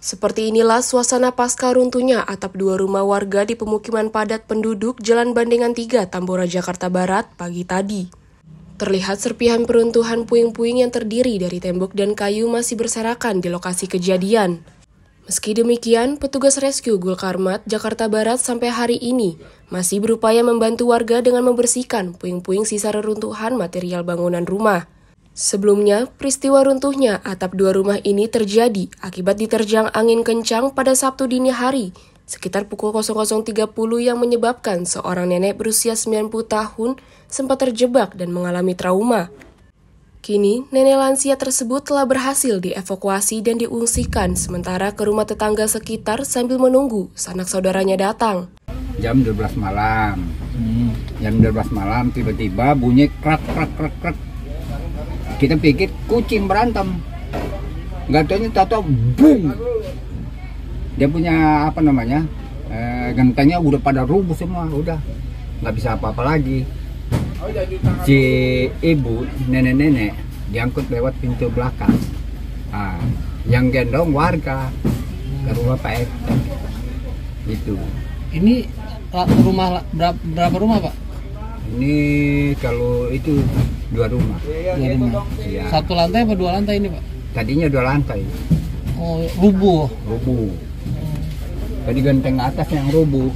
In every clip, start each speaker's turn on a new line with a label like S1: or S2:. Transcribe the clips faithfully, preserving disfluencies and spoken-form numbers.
S1: Seperti inilah suasana pasca runtuhnya atap dua rumah warga di pemukiman padat penduduk Jalan Bandengan tiga, Tambora, Jakarta Barat pagi tadi. Terlihat serpihan peruntuhan puing-puing yang terdiri dari tembok dan kayu masih berserakan di lokasi kejadian. Meski demikian, petugas rescue Gulkarmat, Jakarta Barat sampai hari ini masih berupaya membantu warga dengan membersihkan puing-puing sisa reruntuhan material bangunan rumah. Sebelumnya, peristiwa runtuhnya atap dua rumah ini terjadi akibat diterjang angin kencang pada Sabtu dini hari, sekitar pukul nol tiga puluh yang menyebabkan seorang nenek berusia sembilan puluh tahun sempat terjebak dan mengalami trauma. Kini, nenek lansia tersebut telah berhasil dievakuasi dan diungsikan sementara ke rumah tetangga sekitar sambil menunggu sanak saudaranya datang.
S2: Jam dua belas malam, hmm. jam dua belas malam tiba-tiba bunyi krak krak krak krak. Kita pikir kucing berantem, nggak tahunya tahu boom. Dia punya apa namanya, eh, gentengnya udah pada rubuh semua, udah nggak bisa apa-apa lagi. Si ibu nenek-nenek diangkut lewat pintu belakang, ah, yang gendong warga ke rumah Pak R T. Itu.
S3: Ini rumah berapa, berapa rumah Pak?
S2: Ini kalau itu dua rumah.
S3: Dua rumah.
S2: Ya.
S3: Satu lantai apa dua lantai ini Pak?
S2: Tadinya dua lantai.
S3: Oh, rubuh.
S2: Rubuh. Tadi genteng atas yang rubuh.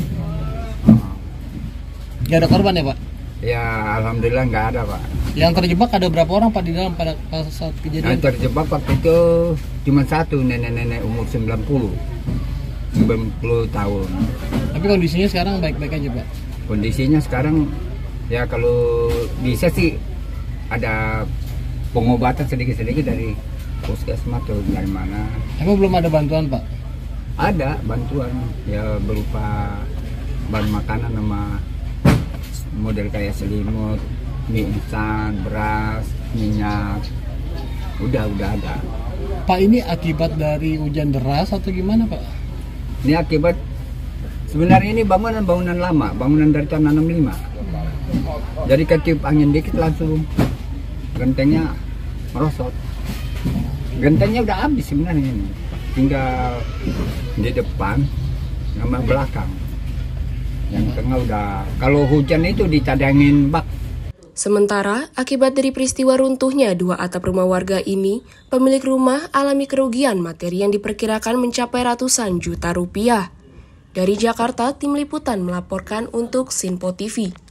S3: Gak ada korban ya Pak?
S2: Ya alhamdulillah nggak ada Pak.
S3: Yang terjebak ada berapa orang Pak di dalam pada saat kejadian?
S2: Yang terjebak waktu itu cuma satu, nenek-nenek umur sembilan puluh tahun.
S3: Tapi kondisinya sekarang baik-baik aja Pak?
S2: Kondisinya sekarang ya kalau bisa sih ada pengobatan sedikit-sedikit dari puskesmas atau dari mana.
S3: Emang belum ada bantuan Pak?
S2: Ada bantuan ya berupa bahan makanan sama model kayak selimut, mie instan, beras, minyak, udah udah ada.
S3: Pak, ini akibat dari hujan deras atau gimana Pak?
S2: Ini akibat sebenarnya ini bangunan-bangunan lama, bangunan dari tahun enam puluh lima. Jadi ketiup angin dikit langsung gentengnya merosot. Gentengnya udah habis sebenarnya ini, tinggal di depan sama belakang. Yang tengah udah, kalau hujan itu dicadangin bak.
S1: Sementara, akibat dari peristiwa runtuhnya dua atap rumah warga ini, pemilik rumah alami kerugian materi yang diperkirakan mencapai ratusan juta rupiah. Dari Jakarta, Tim Liputan melaporkan untuk Sinpo T V.